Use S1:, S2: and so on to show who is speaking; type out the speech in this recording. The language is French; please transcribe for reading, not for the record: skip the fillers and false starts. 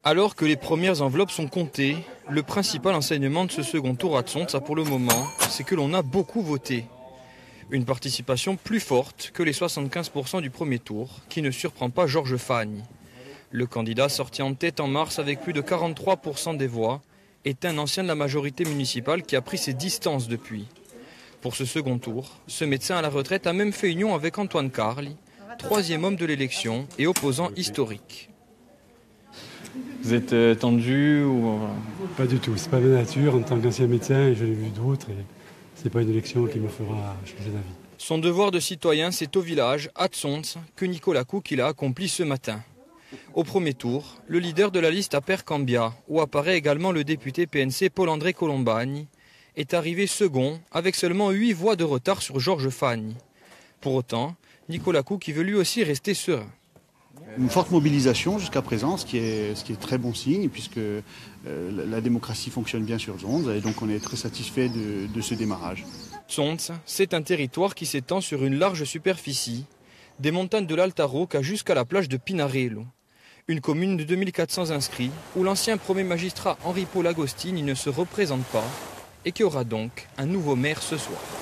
S1: Alors que les premières enveloppes sont comptées, le principal enseignement de ce second tour à Zonza pour le moment, c'est que l'on a beaucoup voté. Une participation plus forte que les 75% du premier tour, qui ne surprend pas Georges Fagne. Le candidat sorti en tête en mars avec plus de 43% des voix est un ancien de la majorité municipale qui a pris ses distances depuis. Pour ce second tour, ce médecin à la retraite a même fait union avec Antoine Carli, troisième homme de l'élection et opposant historique.
S2: Vous êtes tendu ou...
S3: Pas du tout, c'est pas ma nature. En tant qu'ancien médecin, je l'ai vu d'autres et c'est pas une élection qui me fera changer d'avis.
S1: Son devoir de citoyen, c'est au village, à Zonza, que Nicolas Cook a accompli ce matin. Au premier tour, le leader de la liste à Percambia, où apparaît également le député PNC Paul-André Colombani, est arrivé second avec seulement 8 voix de retard sur Georges Fagne. Pour autant, Nicolas Cook veut lui aussi rester serein.
S4: Une forte mobilisation jusqu'à présent, ce qui est très bon signe, puisque la démocratie fonctionne bien sur Zonza, et donc on est très satisfait de ce démarrage.
S1: Zonza, c'est un territoire qui s'étend sur une large superficie, des montagnes de l'Alta Rocca jusqu'à la plage de Pinarello. Une commune de 2400 inscrits, où l'ancien premier magistrat Henri Paul Agostini ne se représente pas, et qui aura donc un nouveau maire ce soir.